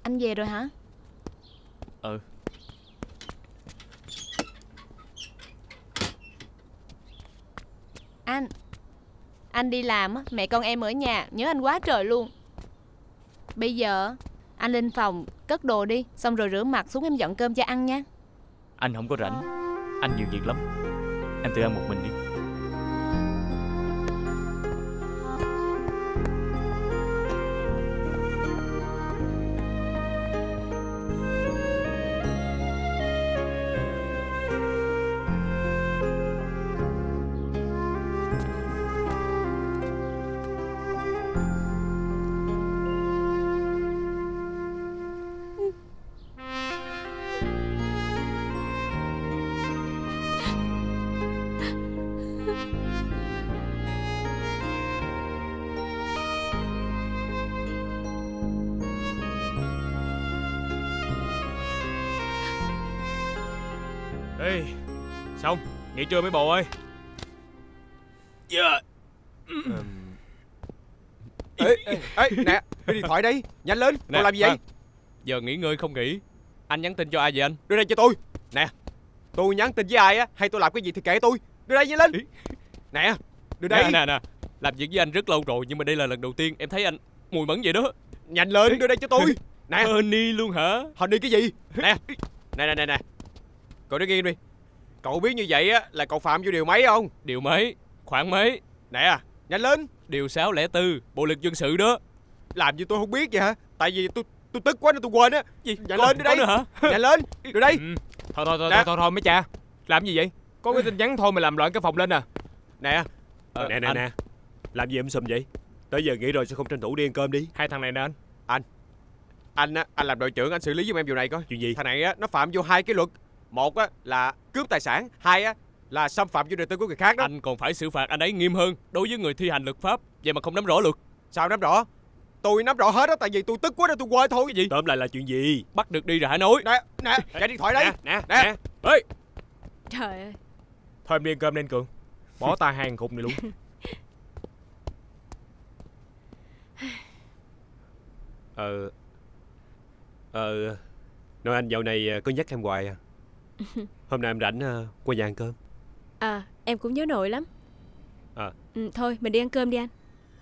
Anh về rồi hả? Ừ. Anh đi làm á, mẹ con em ở nhà, nhớ anh quá trời luôn. Bây giờ anh lên phòng cất đồ đi, xong rồi rửa mặt xuống em dọn cơm cho ăn nha. Anh không có rảnh, anh nhiều việc lắm. Em tự ăn một mình đi. Ê, xong, nghỉ trưa mấy bồ ơi. Yeah. Ê, nè, đưa điện thoại đây, nhanh lên, Nè, còn làm gì vậy? Giờ nghỉ ngơi không nghỉ. Anh nhắn tin cho ai vậy anh? Đưa đây cho tôi. Nè, tôi nhắn tin với ai á, hay tôi làm cái gì thì kệ tôi. Đưa đây nhanh lên. Nè, đưa đây. Nè, làm việc với anh rất lâu rồi, nhưng mà đây là lần đầu tiên em thấy anh mùi mẫn vậy đó. Nhanh lên, đưa đây cho tôi. Nè. Honey luôn hả? Honey cái gì? Nè. Cậu đứng yên đi. Cậu biết như vậy á là cậu phạm vô điều mấy không? Điều mấy? Khoảng mấy? Nè, nhanh lên. Điều 604, bộ luật dân sự đó. Làm gì tôi không biết vậy hả? Tại vì tôi tức quá nên tôi quên á. Gì? Nhanh lên, đưa đây. Nữa hả? Nhanh lên, đưa đây. Thôi mấy cha. Làm gì vậy? Có cái tin nhắn thôi mà làm loạn cái phòng lên à? Nè. Nè. Làm gì sùm vậy? Tới giờ nghỉ rồi sao không tranh thủ đi ăn cơm đi? Hai thằng này nè anh. Anh làm đội trưởng, anh xử lý giúp em vụ này coi. Chuyện gì? Thằng này á nó phạm vô 2 cái luật. Một á là cướp tài sản, 2 á là xâm phạm vô đời tư của người khác đó. Anh còn phải xử phạt anh ấy nghiêm hơn đối với người thi hành luật pháp. Vậy mà không nắm rõ luật. Sao nắm rõ? Tôi nắm rõ hết á, tại vì tôi tức quá nên tôi quên thôi. Cái gì? Tóm lại là chuyện gì? Bắt được đi rồi hả nói? Nè, chạy điện thoại đây. Nè. Ê, Trời ơi. thôi em đi ăn cơm lên Cường. Bỏ tay hàng khùng này luôn. Nói anh dạo này có nhắc em hoài à? Hôm nay em rảnh qua nhà ăn cơm. Em cũng nhớ nội lắm. À. Thôi mình đi ăn cơm đi anh.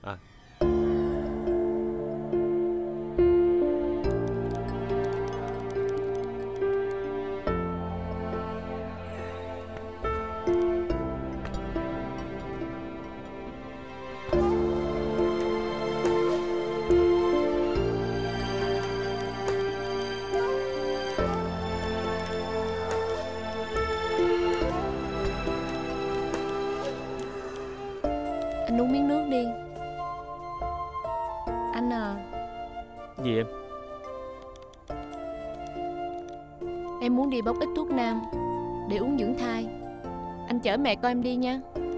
Anh uống miếng nước đi. Anh à, Gì em? em muốn đi bóc ít thuốc nam để uống dưỡng thai. Anh chở mẹ con em đi nha.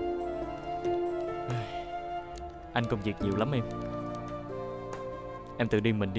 Anh công việc nhiều lắm em. Em tự đi mình đi.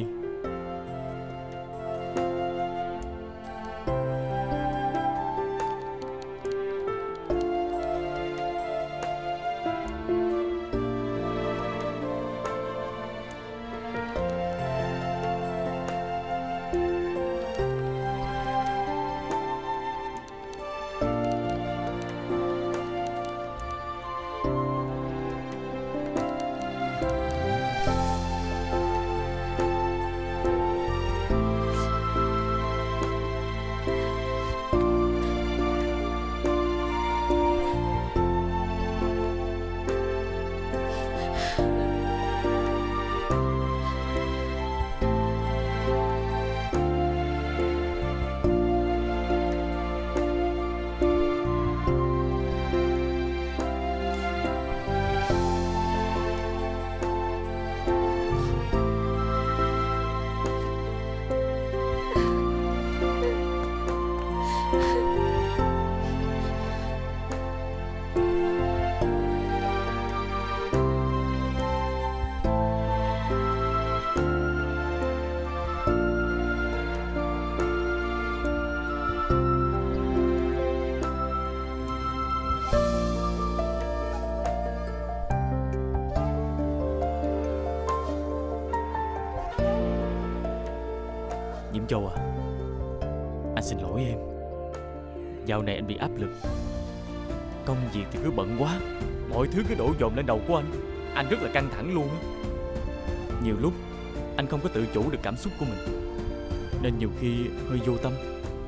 Diễm Châu à, anh xin lỗi em. Dạo này anh bị áp lực, công việc thì cứ bận quá, mọi thứ cứ đổ dồn lên đầu của anh. Anh rất là căng thẳng luôn á. Nhiều lúc anh không có tự chủ được cảm xúc của mình, nên nhiều khi hơi vô tâm.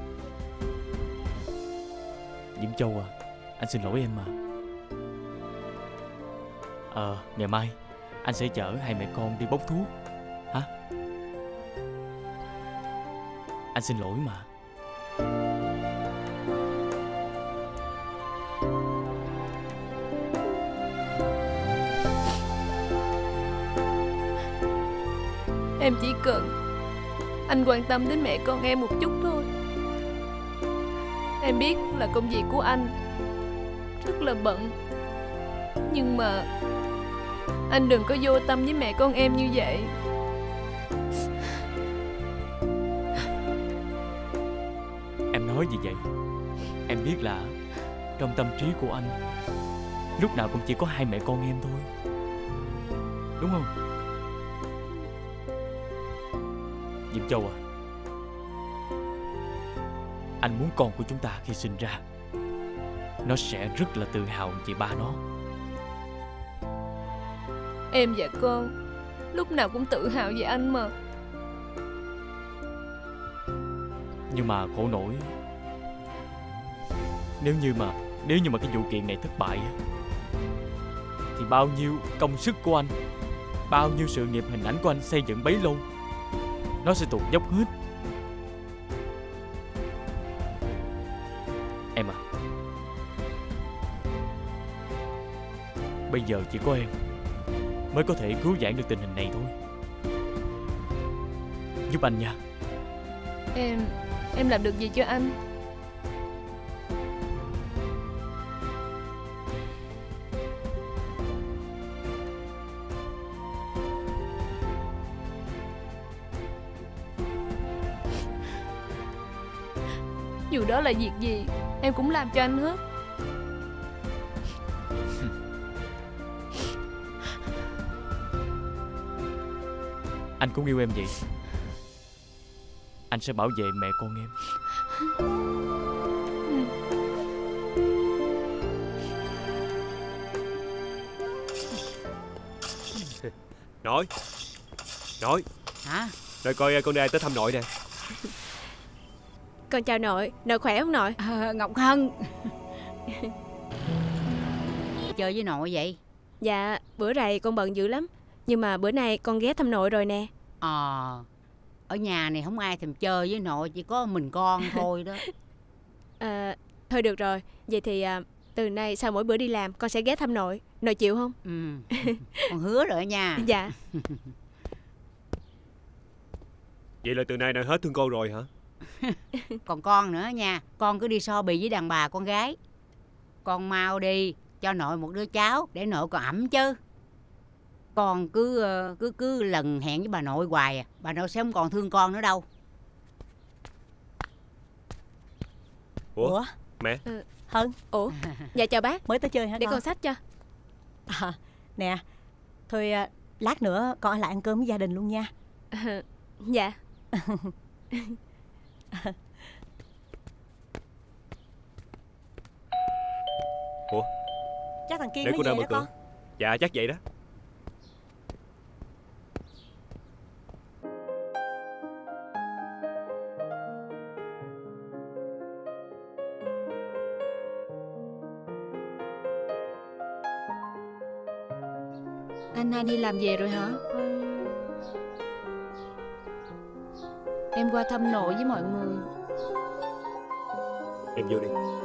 Diễm Châu à, anh xin lỗi em mà. Ngày mai anh sẽ chở hai mẹ con đi bốc thuốc. Hả? Anh xin lỗi mà. Em chỉ cần anh quan tâm đến mẹ con em một chút thôi. Em biết là công việc của anh rất là bận, nhưng mà anh đừng có vô tâm với mẹ con em như vậy. Em nói gì vậy? Em biết là trong tâm trí của anh lúc nào cũng chỉ có hai mẹ con em thôi, đúng không? Diễm Châu à, anh muốn con của chúng ta khi sinh ra nó sẽ rất là tự hào về ba nó. Em và con lúc nào cũng tự hào về anh mà. Nhưng mà khổ nổi, nếu như mà cái vụ kiện này thất bại á, thì bao nhiêu công sức của anh, bao nhiêu sự nghiệp hình ảnh của anh xây dựng bấy lâu, nó sẽ tuột dốc hết. Em à, bây giờ chỉ có em mới có thể cứu vãn được tình hình này thôi. Giúp anh nha. Em làm được gì cho anh? Dù đó là việc gì, em cũng làm cho anh hết. Anh cũng yêu em vậy. Anh sẽ bảo vệ mẹ con em. Nội. Hả? Nội coi con đây tới thăm nội nè. Con chào nội. Nội khỏe không nội? Ngọc Hân. Chơi với nội vậy? Dạ, bữa rày con bận dữ lắm, nhưng mà bữa nay con ghé thăm nội rồi nè. Ở nhà này không ai thèm chơi với nội, chỉ có mình con thôi đó. Thôi được rồi. Vậy thì từ nay sau mỗi bữa đi làm con sẽ ghé thăm nội. Nội chịu không? Con hứa rồi nha. Dạ. Vậy là từ nay nội hết thương cô rồi hả? Còn con nữa nha. Con cứ đi so bì với đàn bà con gái. Con mau đi cho nội một đứa cháu để nội còn ẵm chứ. Con cứ lần hẹn với bà nội hoài à. Bà nội sẽ không còn thương con nữa đâu. Ủa? Mẹ? Hân. Ủa? Dạ chào bác. Mới tới chơi hả Để con? con xách cho. Nè. Thôi lát nữa con ở lại ăn cơm với gia đình luôn nha. Dạ. Ủa? Chắc thằng Kiên Để nó cô ra về mở đó cửa. con. Dạ chắc vậy đó. Anh hai đi làm về rồi hả? Em qua thăm nội với mọi người. Em vô đi.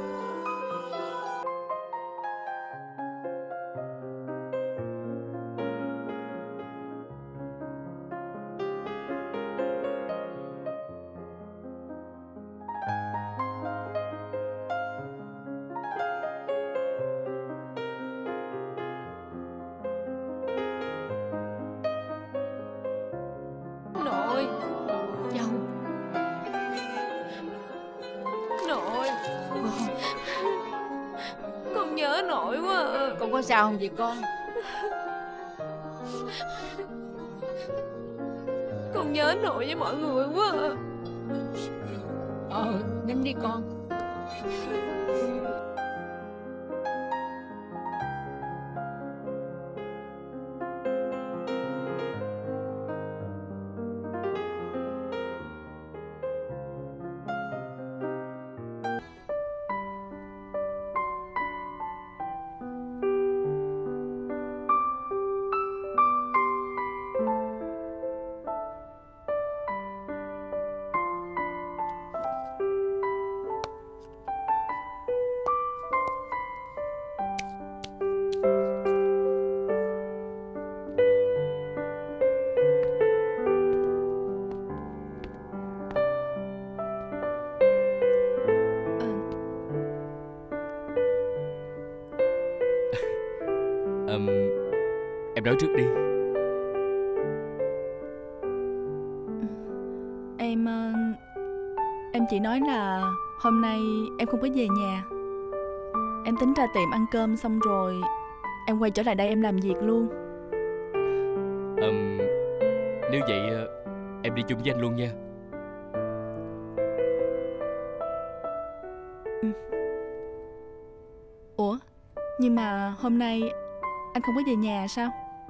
Nội. Châu. Nội. Con nhớ nội quá à. Con có sao không vậy con? Con nhớ nội với mọi người quá à. Nín đi con. Em nói trước đi. Em chỉ nói là hôm nay em không có về nhà. Em tính ra tiệm ăn cơm xong rồi em quay trở lại đây em làm việc luôn. Nếu vậy em đi chung với anh luôn nha. Ủa, nhưng mà hôm nay anh không có về nhà sao?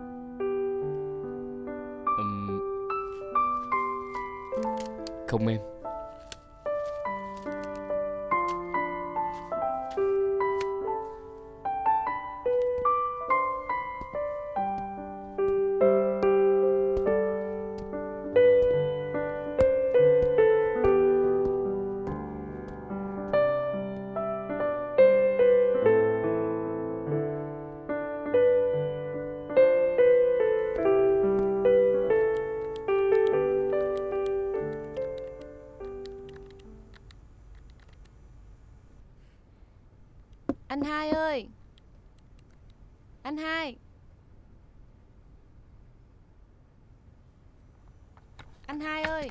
Không em. Anh Hai ơi. Anh Hai. Anh Hai ơi.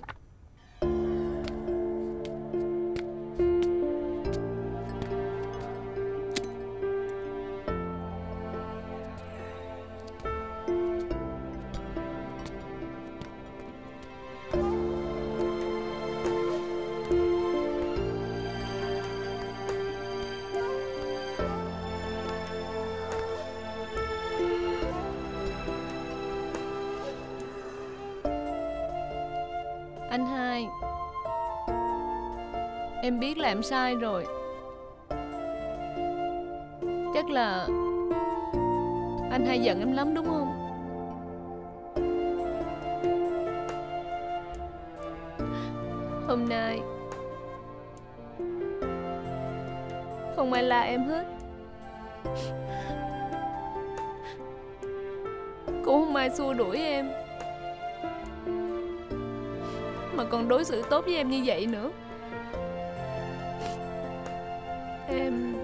Anh Hai, em biết là em sai rồi. Chắc là anh Hai giận em lắm đúng không? Hôm nay không ai la em hết, cũng không ai xua đuổi em, mà còn đối xử tốt với em như vậy nữa. Em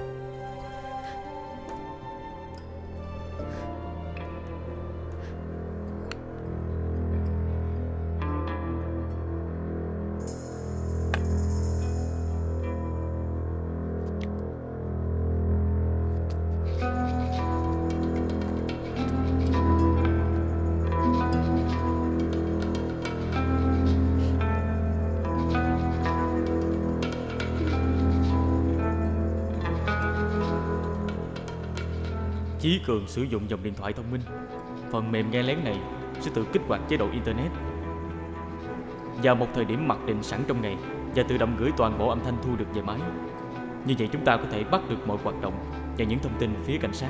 Chí Cường sử dụng dòng điện thoại thông minh. Phần mềm nghe lén này sẽ tự kích hoạt chế độ Internet vào một thời điểm mặc định sẵn trong ngày và tự động gửi toàn bộ âm thanh thu được về máy. Như vậy chúng ta có thể bắt được mọi hoạt động và những thông tin phía cảnh sát.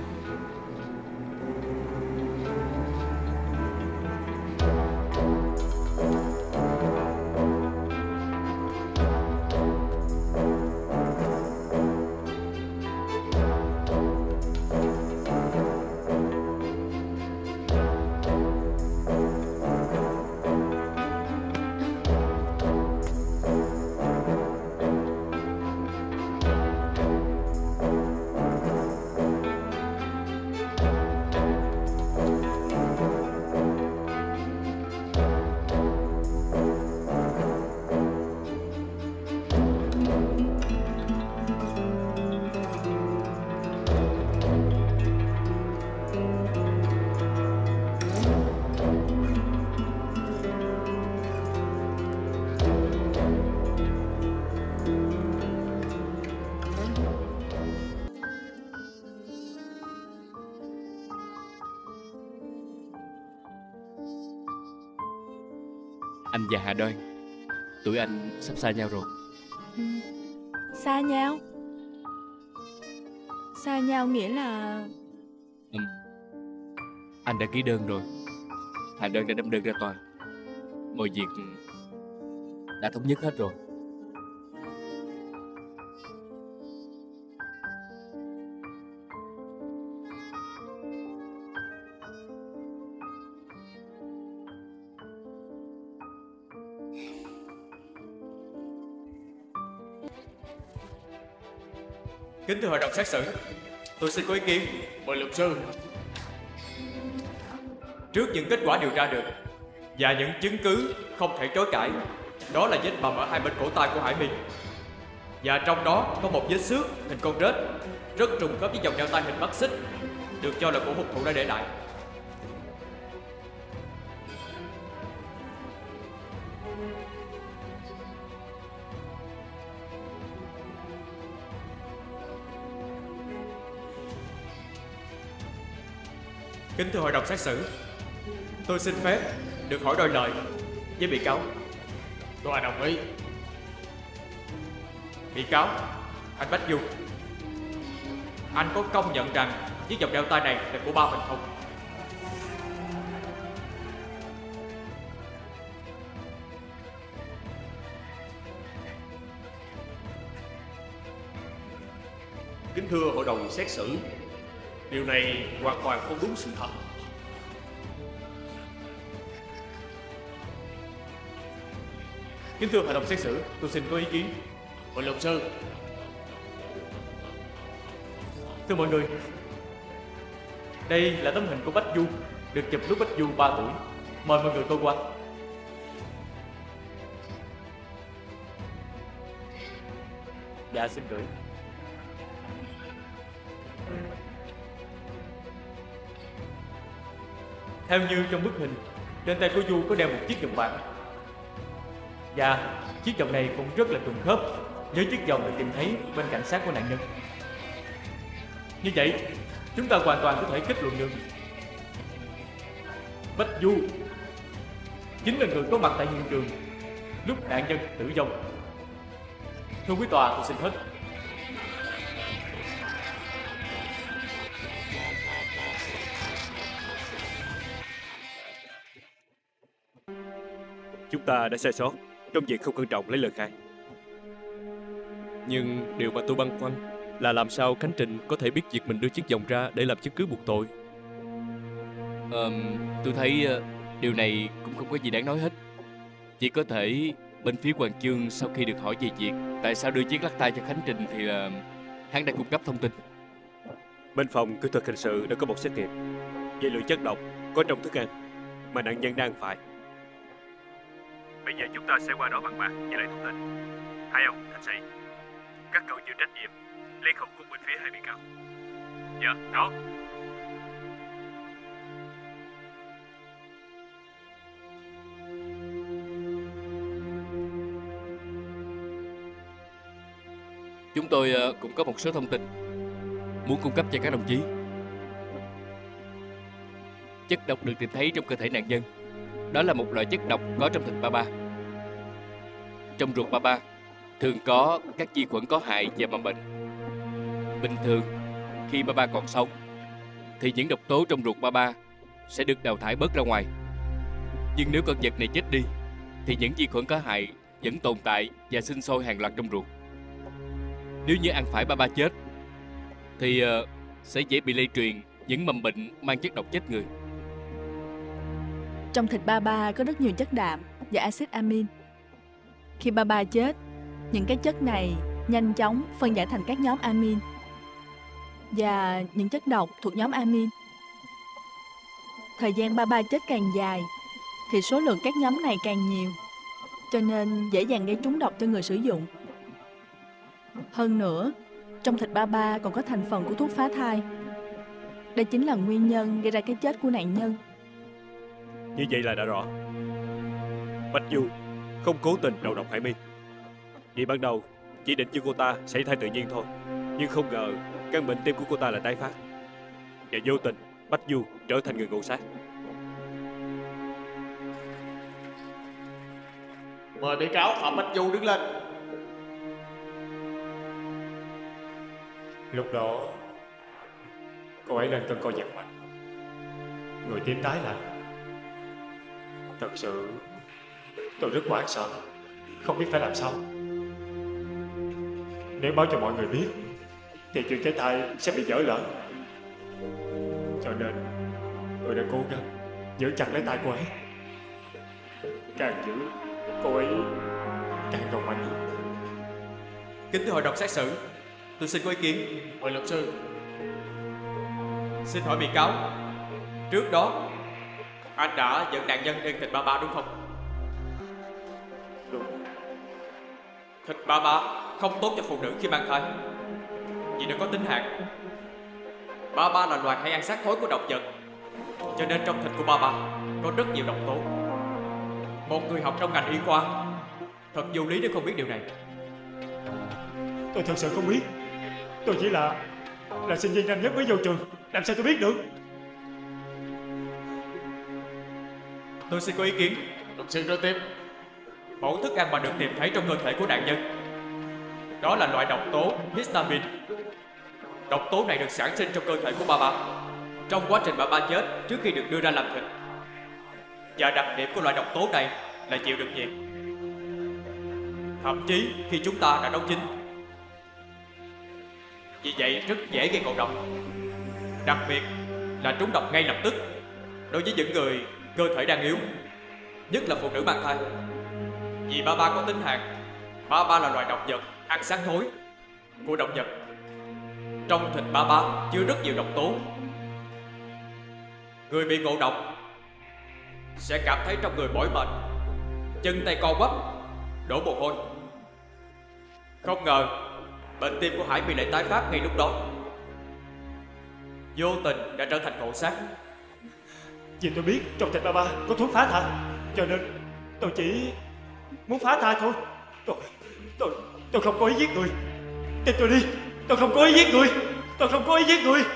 Anh và Hà Đoan, tụi anh sắp xa nhau rồi. Xa nhau? Xa nhau nghĩa là... Anh đã ký đơn rồi. Hà Đoan đã đâm đơn ra tòa. Mọi việc đã thống nhất hết rồi. Kính thưa hội đồng xét xử, tôi xin có ý kiến. Mời luật sư. Trước những kết quả điều tra được và những chứng cứ không thể chối cãi, đó là vết bầm ở hai bên cổ tay của Hải My, và trong đó có một vết xước hình con rết rất trùng khớp với vòng đeo tay hình mắt xích, được cho là của hung thủ đã để lại. Kính thưa hội đồng xét xử, tôi xin phép được hỏi đôi lời với bị cáo. Tòa đồng ý. Bị cáo, anh Bách Du, anh có công nhận rằng chiếc vòng đeo tay này là của ba mình không? Kính thưa hội đồng xét xử, điều này hoàn toàn không đúng sự thật. Kính thưa hội đồng xét xử, tôi xin có ý kiến. Mời luật sư. Thưa mọi người, đây là tấm hình của Bách Du, được chụp lúc Bách Du 3 tuổi. Mời mọi người coi qua. Dạ, xin gửi. Theo như trong bức hình, trên tay của Du có đeo một chiếc vòng bạc. Và chiếc vòng này cũng rất là trùng khớp với chiếc vòng được tìm thấy bên cạnh xác của nạn nhân. Như vậy, chúng ta hoàn toàn có thể kết luận được Bách Du chính là người có mặt tại hiện trường lúc nạn nhân tử vong. Thưa quý tòa, tôi xin hết. Chúng ta đã sai sót trong việc không cẩn trọng lấy lời khai. Nhưng điều mà tôi băn khoăn là làm sao Khánh Trình có thể biết việc mình đưa chiếc vòng ra để làm chứng cứ buộc tội. Tôi thấy điều này cũng không có gì đáng nói hết. Chỉ có thể bên phía Hoàng Chương sau khi được hỏi về việc tại sao đưa chiếc lắc tay cho Khánh Trình thì hắn đã cung cấp thông tin. Bên phòng kỹ thuật hình sự đã có một xét nghiệm về lượng chất độc có trong thức ăn mà nạn nhân đang phải. Bây giờ chúng ta sẽ qua đó bằng bạc với lại thông tin. Hai ông thành sĩ, các cậu chịu trách nhiệm lấy khẩu cung bên phía hai bị cáo. Dạ, đó. Chúng tôi cũng có một số thông tin muốn cung cấp cho các đồng chí. Chất độc được tìm thấy trong cơ thể nạn nhân đó là một loại chất độc có trong thịt ba ba. Trong ruột ba ba thường có các vi khuẩn có hại và mầm bệnh. Bình thường khi ba ba còn sống thì những độc tố trong ruột ba ba sẽ được đào thải bớt ra ngoài. Nhưng nếu con vật này chết đi thì những vi khuẩn có hại vẫn tồn tại và sinh sôi hàng loạt trong ruột. Nếu như ăn phải ba ba chết thì sẽ dễ bị lây truyền những mầm bệnh mang chất độc chết người. Trong thịt ba ba có rất nhiều chất đạm và axit amin. Khi ba ba chết, những cái chất này nhanh chóng phân giải thành các nhóm amin và những chất độc thuộc nhóm amin. Thời gian ba ba chết càng dài thì số lượng các nhóm này càng nhiều, cho nên dễ dàng gây trúng độc cho người sử dụng. Hơn nữa, trong thịt ba ba còn có thành phần của thuốc phá thai. Đây chính là nguyên nhân gây ra cái chết của nạn nhân. Như vậy là đã rõ. Bách Du không cố tình đầu độc Hải My. Vì ban đầu chỉ định cho cô ta xảy thai tự nhiên thôi, nhưng không ngờ căn bệnh tim của cô ta lại tái phát, và vô tình Bách Du trở thành người ngộ sát. Mời bị cáo Phạm Bách Du đứng lên. Lúc đó cô ấy lên cơn co giật mạnh, người tím tái lại. Thật sự tôi rất hoảng sợ, không biết phải làm sao. Nếu báo cho mọi người biết thì chuyện cái thai sẽ bị vỡ lỡ. Cho nên tôi đã cố gắng giữ chặt lấy tay cô ấy. Càng giữ cô ấy càng gồng mạnh hơn. Kính thưa hội đồng xét xử, tôi xin có ý kiến. Mời luật sư. Xin hỏi bị cáo, trước đó anh đã dẫn nạn nhân ăn thịt ba ba đúng không? Đúng. Thịt ba ba không tốt cho phụ nữ khi mang thai vì nó có tính hạn. Ba ba là loài hay ăn xác thối của động vật, cho nên trong thịt của ba ba có rất nhiều độc tố. Một người học trong ngành y khoa thật vô lý nếu không biết điều này. Tôi thật sự không biết. Tôi chỉ là sinh viên năm nhất mới vô trường, làm sao tôi biết được. Tôi xin có ý kiến. Luật sư nói tiếp. Mẫu thức ăn mà được tìm thấy trong cơ thể của nạn nhân, đó là loại độc tố histamine. Độc tố này được sản sinh trong cơ thể của ba ba trong quá trình bà ba chết trước khi được đưa ra làm thịt. Và đặc điểm của loại độc tố này là chịu được nhiệt, thậm chí khi chúng ta đã nấu chín. Vì vậy rất dễ gây ngộ độc, đặc biệt là trúng độc ngay lập tức đối với những người cơ thể đang yếu, nhất là phụ nữ mang thai. Vì ba ba có tính hạn, ba ba là loài động vật ăn xác thối của động vật. Trong thịt ba ba chứa rất nhiều độc tố. Người bị ngộ độc sẽ cảm thấy trong người mỏi mệt, chân tay co quắp, đổ mồ hôi. Không ngờ bệnh tim của Hải My lại tái phát ngay lúc đó, vô tình đã trở thành ngộ sát. Vì tôi biết trong thịt ba ba có thuốc phá thai, cho nên tôi chỉ muốn phá thai thôi. Tôi không có ý giết người. Tin tôi đi, tôi không có ý giết người. Tôi không có ý giết người.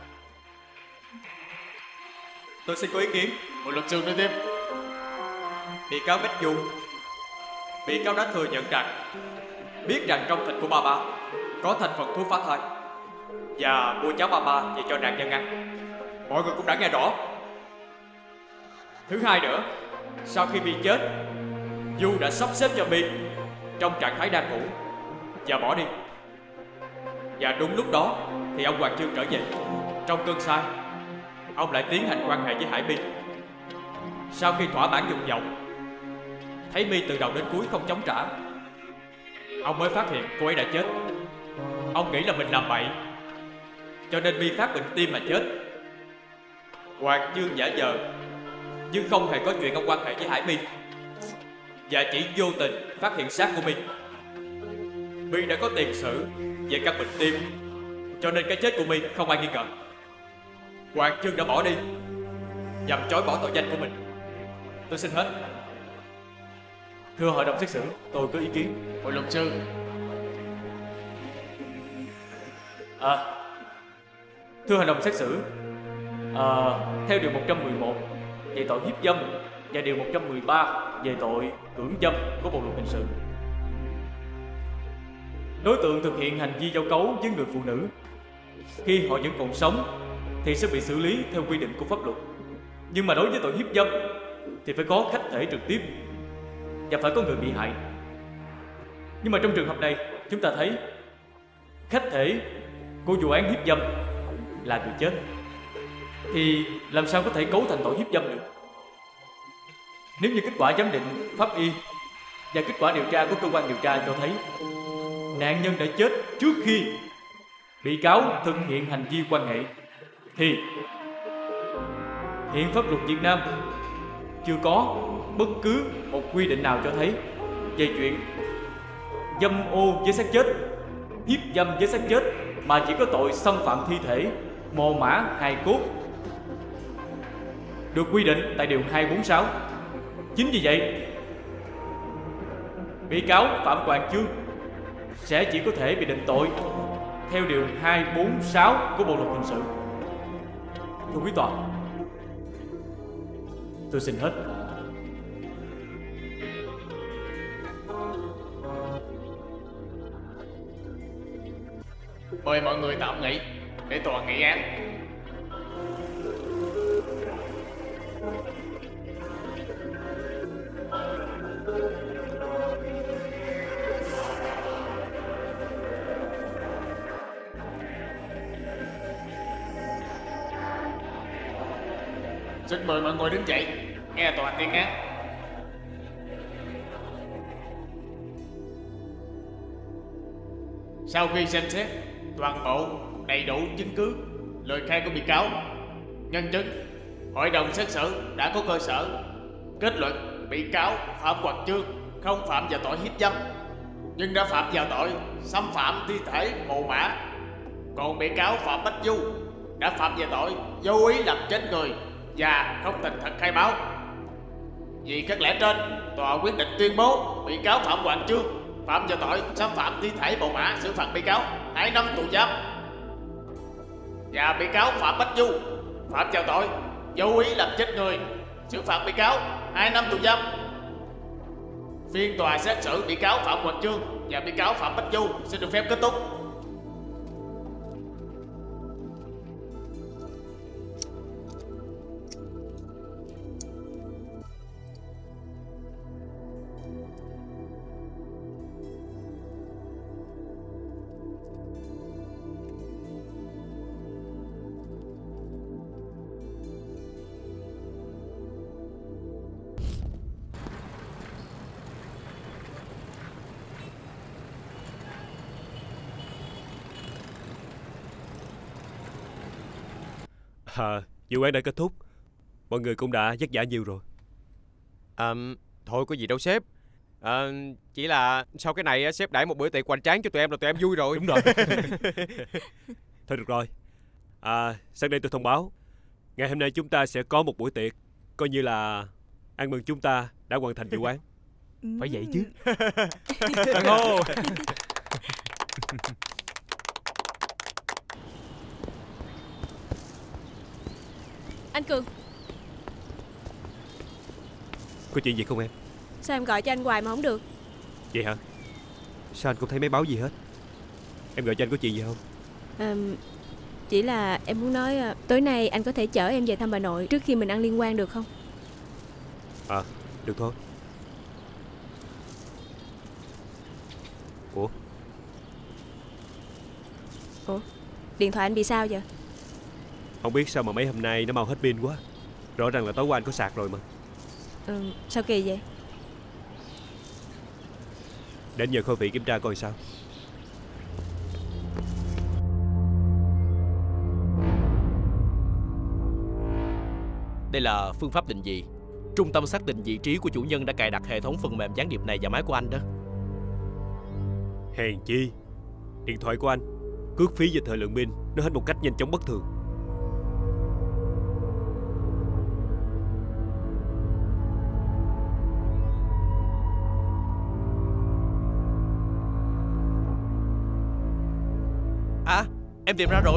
Tôi xin có ý kiến. Một luật sư nói tiếp. Bị cáo Bách Du, bị cáo đã thừa nhận rằng biết rằng trong thịt của ba ba có thành phần thuốc phá thai và mua cháo ba ba về cho nạn nhân ăn. Mọi người cũng đã nghe rõ. Thứ hai nữa, sau khi My chết, Du đã sắp xếp cho My trong trạng thái đang ngủ và bỏ đi. Và đúng lúc đó thì ông Hoàng Chương trở về. Trong cơn say, ông lại tiến hành quan hệ với Hải My. Sau khi thỏa mãn dục vọng, thấy My từ đầu đến cuối không chống trả, ông mới phát hiện cô ấy đã chết. Ông nghĩ là mình làm bậy, cho nên My phát bệnh tim mà chết. Hoàng Chương giả vờ nhưng không hề có chuyện ông quan hệ với Hải My, và chỉ vô tình phát hiện xác của My. My đã có tiền sử về căn bệnh tim, cho nên cái chết của My không ai nghi ngờ. Hoàng Chương đã bỏ đi nhằm chối bỏ tội danh của mình. Tôi xin hết. Thưa hội đồng xét xử, tôi có ý kiến. Hội luật sư. Thưa hội đồng xét xử, theo điều 111 về tội hiếp dâm và điều 113 về tội cưỡng dâm của Bộ luật hình sự, đối tượng thực hiện hành vi giao cấu với người phụ nữ khi họ vẫn còn sống thì sẽ bị xử lý theo quy định của pháp luật. Nhưng mà đối với tội hiếp dâm thì phải có khách thể trực tiếp và phải có người bị hại. Nhưng mà trong trường hợp này chúng ta thấy khách thể của vụ án hiếp dâm là người chết, thì làm sao có thể cấu thành tội hiếp dâm được? Nếu như kết quả giám định pháp y và kết quả điều tra của cơ quan điều tra cho thấy nạn nhân đã chết trước khi bị cáo thực hiện hành vi quan hệ, thì hiện pháp luật Việt Nam chưa có bất cứ một quy định nào cho thấy về chuyện dâm ô với xác chết, hiếp dâm với xác chết, mà chỉ có tội xâm phạm thi thể, mồ mả, hài cốt được quy định tại điều 246. Chính vì vậy, bị cáo Phạm Hoàng Chương sẽ chỉ có thể bị định tội theo điều 246 của Bộ luật hình sự. Thưa quý tòa, tôi xin hết. Mời mọi người tạm nghỉ để tòa nghị án. Xin mời mọi người đứng dậy, nghe tòa tuyên án. Sau khi xem xét toàn bộ đầy đủ chứng cứ, lời khai của bị cáo, nhân chứng, hội đồng xét xử đã có cơ sở kết luận bị cáo Phạm Hoàng Chương không phạm vào tội hiếp dâm, nhưng đã phạm vào tội xâm phạm thi thể mồ mả. Còn bị cáo Phạm Bách Du đã phạm vào tội vô ý làm chết người và không thành thật khai báo. Vì các lẽ trên, tòa quyết định tuyên bố bị cáo Phạm Hoàng Chương phạm vào tội xâm phạm thi thể mồ mả, xử phạt bị cáo 2 năm tù giam. Và bị cáo Phạm Bách Du phạm vào tội vô ý làm chết người, xử phạt bị cáo 2 năm tù giam. Phiên tòa xét xử bị cáo Phạm Hoàng Chương và bị cáo Phạm Bách Du xin được phép kết thúc. Vụ án đã kết thúc. Mọi người cũng đã vất vả nhiều rồi. Thôi có gì đâu sếp. Chỉ là sau cái này sếp đãi một bữa tiệc hoành tráng cho tụi em là tụi em vui rồi. Đúng rồi. Thôi được rồi. Sáng nay tôi thông báo, ngày hôm nay chúng ta sẽ có một buổi tiệc, coi như là ăn mừng chúng ta đã hoàn thành vụ án. Phải vậy chứ. Anh Cường, Có chuyện gì không em? sao em gọi cho anh hoài mà không được? Vậy hả? Sao anh không thấy máy báo gì hết? Em gọi cho anh có chuyện gì không? Chỉ là em muốn nói tối nay anh có thể chở em về thăm bà nội trước khi mình ăn liên hoan được không? Được thôi. Ủa, điện thoại anh bị sao vậy? Không biết sao mà mấy hôm nay nó mau hết pin quá. Rõ ràng là tối qua anh có sạc rồi mà. Sao kỳ vậy? Để anh nhờ kho vị kiểm tra coi sao. Đây là phương pháp định vị. Trung tâm xác định vị trí của chủ nhân đã cài đặt hệ thống phần mềm gián điệp này vào máy của anh đó. Hèn chi điện thoại của anh cước phí và thời lượng pin nó hết một cách nhanh chóng bất thường. Em tìm ra rồi.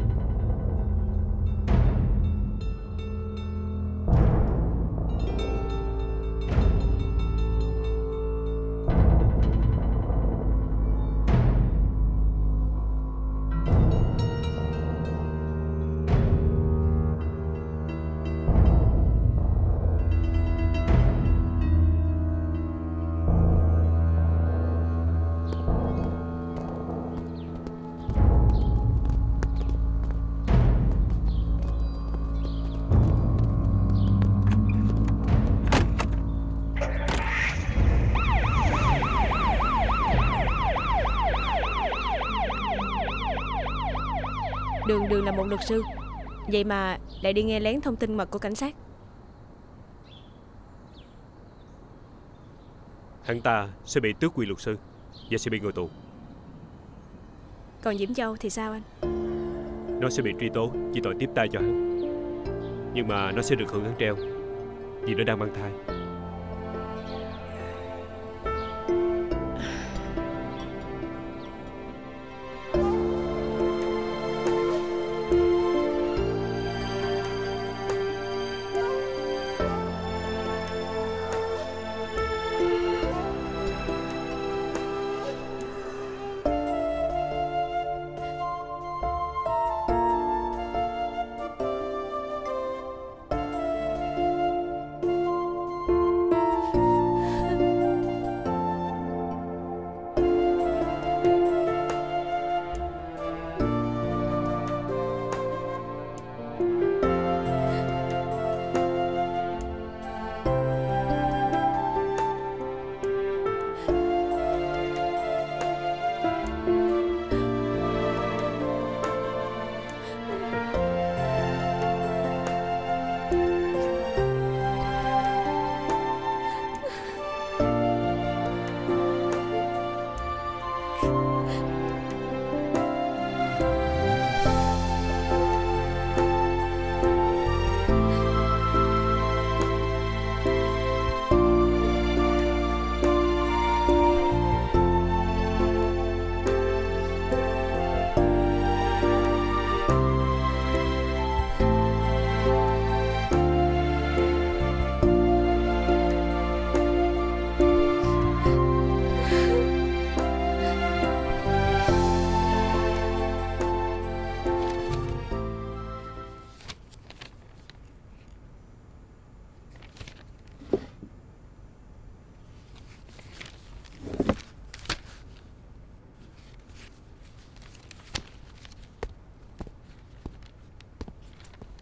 Đường là một luật sư, vậy mà lại đi nghe lén thông tin mật của cảnh sát. Hắn ta sẽ bị tước quyền luật sư và sẽ bị ngồi tù. Còn Diễm Châu thì sao anh? Nó sẽ bị truy tố vì tội tiếp tay cho hắn. Nhưng mà nó sẽ được hưởng án treo vì nó đang mang thai.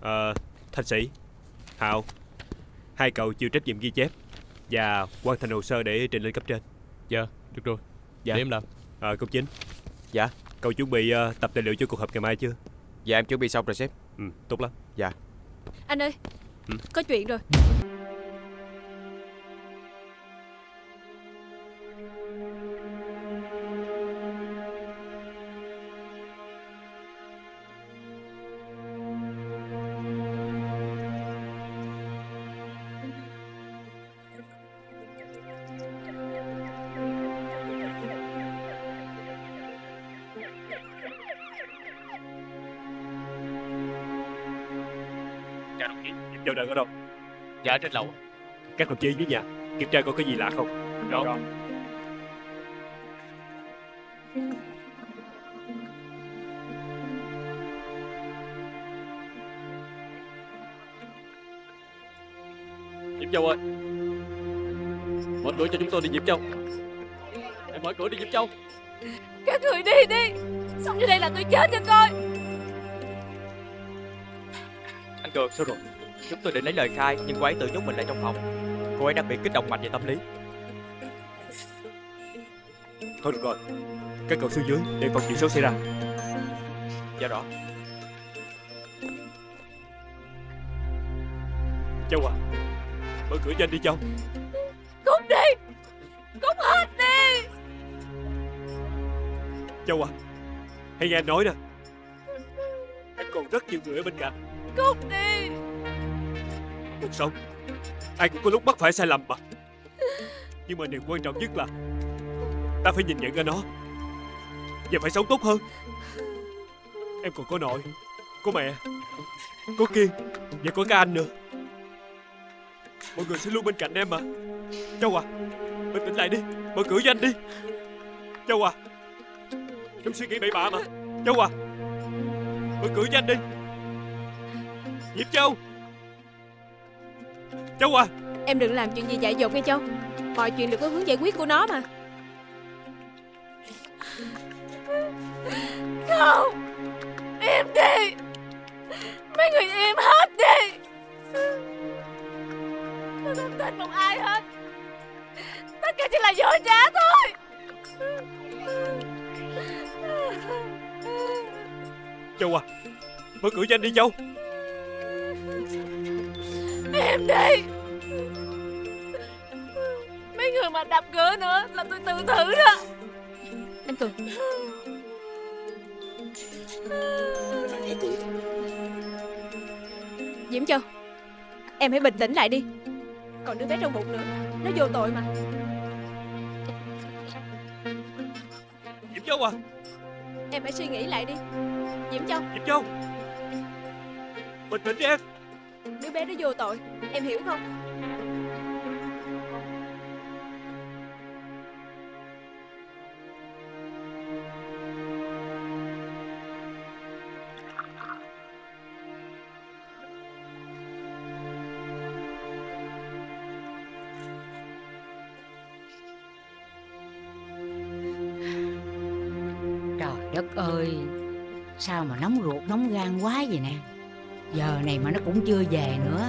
Thanh Sĩ, Hạo, hai cậu chịu trách nhiệm ghi chép và hoàn thành hồ sơ để trình lên cấp trên. Dạ, được rồi. Dạ. Để em làm. Công Chính. Dạ. Cậu chuẩn bị tập tài liệu cho cuộc họp ngày mai chưa? Dạ em chuẩn bị xong rồi sếp. Tốt lắm. Dạ. Anh ơi, có chuyện rồi. Chào đồng chí, Diệp Châu đang ở đâu? Dạ, trên lầu. Các đồng chí dưới nhà kiểm tra có cái gì lạ không? Rõ. Diệp Châu ơi, mở cửa cho chúng tôi đi Diệp Châu. Hãy mở cửa đi Diệp Châu. Các người đi đi, xong như đây là tôi chết cho coi. Anh Cường, sao rồi? Chúng tôi định lấy lời khai nhưng cô ấy tự nhốt mình lại trong phòng. Cô ấy đang bị kích động mạnh về tâm lý. Thôi được rồi, các cậu xuống dưới để phòng chuyện xấu xảy ra. Dạ rõ. Châu à, mở cửa nhanh đi Châu. Cút đi, cút hết đi. Châu à, hãy nghe anh nói nè, em còn rất nhiều người ở bên cạnh. Cút đi. Cuộc sống ai cũng có lúc mắc phải sai lầm mà. Nhưng mà điều quan trọng nhất là ta phải nhìn nhận ra nó và phải sống tốt hơn. Em còn có nội, có mẹ, có Kiên và có cả anh nữa. Mọi người sẽ luôn bên cạnh em mà. Châu à, bình tĩnh lại đi, mở cửa nhanh đi. Châu à, đừng suy nghĩ bậy bạ mà. Châu à, mở cửa nhanh đi. Diệp Châu. Châu à, em đừng làm chuyện gì dại dột nghe Châu. Mọi chuyện đều có hướng giải quyết của nó mà. Không, im đi. Mấy người im hết đi. Tôi không tin một ai hết. Tất cả chỉ là dối trá thôi. Châu à, mở cửa nhanh đi Châu. Im đi. Mấy người mà đập cửa nữa là tôi tự thử đó. Anh Cường, Diễm Châu, em hãy bình tĩnh lại đi. Còn đứa bé trong bụng nữa, nó vô tội mà. Diễm Châu à, Em hãy suy nghĩ lại đi Diễm Châu. Diễm Châu, bình tĩnh đi em. Đứa bé nó vô tội, em hiểu không? Trời đất ơi, sao mà nóng ruột nóng gan quá vậy nè. Giờ này mà nó cũng chưa về nữa.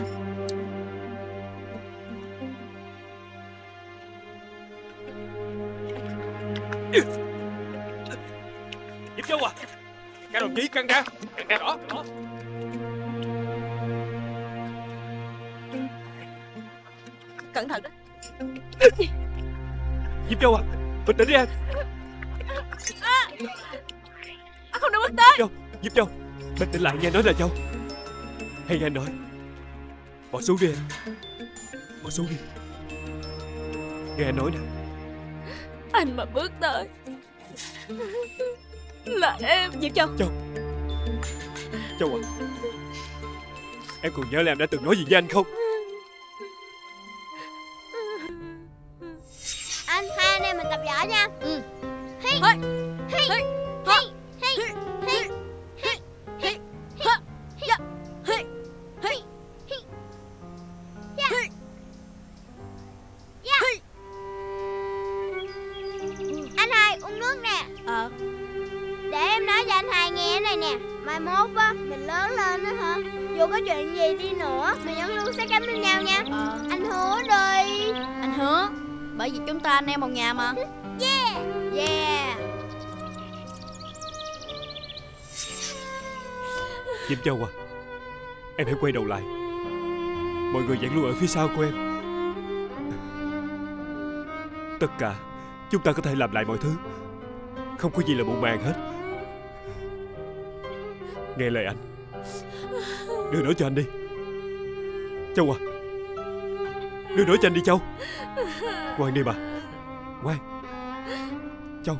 Diệp Châu à, các đồng chí căng ra rõ. Cẩn thận đó. Diệp Châu à, bình tĩnh đi em. Không được bước tới. Diệp Châu, bình tĩnh lại nghe nói là Châu. Hay nghe nói, bỏ xuống đi em. Bỏ xuống đi. Nghe anh nói nè. Anh mà bước tới là em. Diệp Châu. Châu à, em còn nhớ là em đã từng nói gì với anh không? Anh, hai anh em mình tập võ nha. Hi Hi hi hi hi hi hi hi. Anh hai uống nước nè. Để em nói cho anh hai nghe này nè. Mai mốt á, mình lớn lên á hả, Dù có chuyện gì đi nữa, mình vẫn luôn sát cánh bên nhau nha. Anh hứa đi. Anh hứa. Bởi vì chúng ta anh em một nhà mà. Yeah. Yeah. Diễm Châu à, em hãy quay đầu lại. Mọi người vẫn luôn ở phía sau của em. Tất cả chúng ta có thể làm lại mọi thứ. Không có gì là muộn màng hết. Nghe lời anh. Đưa nổi cho anh đi. Châu à, đưa nổi cho anh đi Châu. Ngoan đi bà, ngoan. Châu,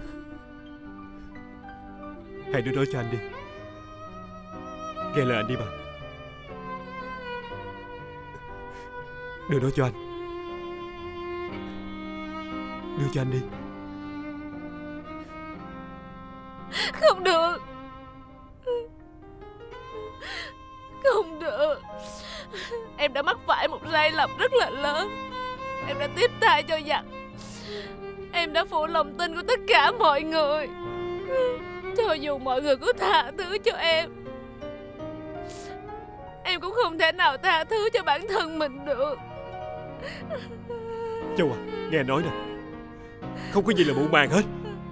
hãy đưa nổi cho anh đi. Nghe lời anh đi bà. Đưa nó cho anh. Đưa cho anh đi. Không được. Không được. Em đã mắc phải một sai lầm rất là lớn. Em đã tiếp tay cho giặc. Em đã phụ lòng tin của tất cả mọi người. Cho dù mọi người có tha thứ cho em cũng không thể nào tha thứ cho bản thân mình được. Châu à, nghe anh nói nè, không có gì là muộn màng hết.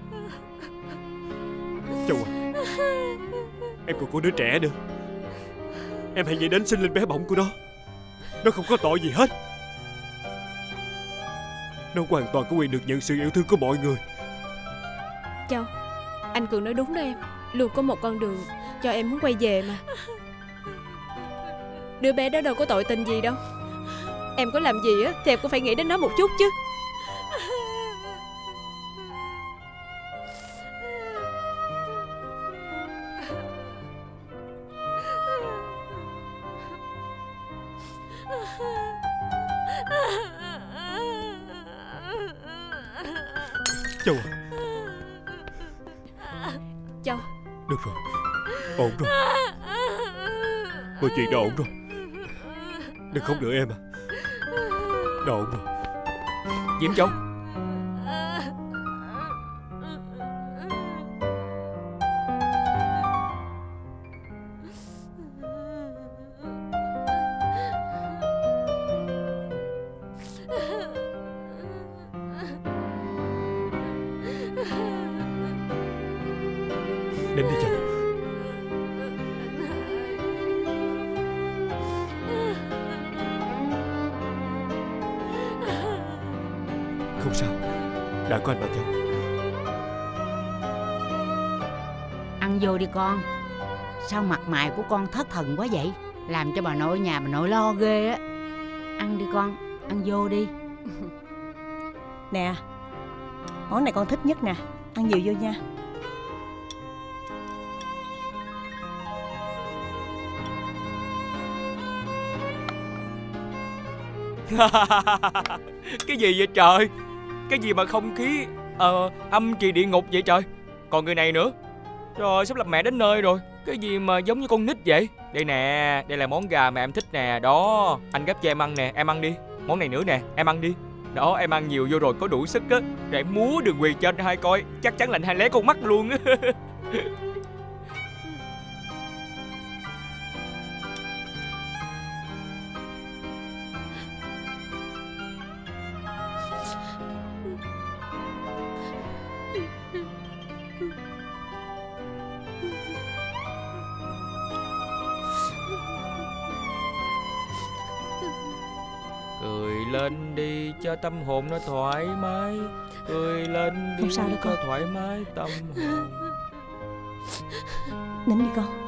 Châu à, em còn có đứa trẻ nữa. Em hãy nghĩ đến sinh linh bé bỏng của nó. Nó không có tội gì hết. Nó hoàn toàn có quyền được nhận sự yêu thương của mọi người. Châu, anh Cường nói đúng đó em. Luôn có một con đường cho em muốn quay về mà. Đứa bé đó đâu có tội tình gì đâu. Em có làm gì á thì em cũng phải nghĩ đến nó một chút chứ. Châu à. Châu. Được rồi, ổn rồi. Mọi chuyện đã ổn rồi. Đừng khóc nữa em à. Đã ổn rồi. Diễm Châu. Đến đi Châu. Không sao, đã có anh mà Châu. Ăn vô đi con. Sao mặt mày của con thất thần quá vậy? Làm cho bà nội nhà bà nội lo ghê á. Ăn đi con, ăn vô đi. Nè, món này con thích nhất nè. Ăn nhiều vô nha. Cái gì vậy trời? Cái gì mà không khí âm trì địa ngục vậy trời? Còn người này nữa. Trời, sắp lập mẹ đến nơi rồi. Cái gì mà giống như con nít vậy? Đây nè, đây là món gà mà em thích nè. Đó, anh gấp cho em ăn nè, em ăn đi. Món này nữa nè, em ăn đi. Đó, em ăn nhiều vô rồi có đủ sức á. Rồi em múa đường quỳ cho anh hai coi. Chắc chắn là anh hai lé con mắt luôn á. Cười lên đi cho tâm hồn nó thoải mái. Cười lên đi không sao đâu cho con. thoải mái tâm hồn. Nín đi con.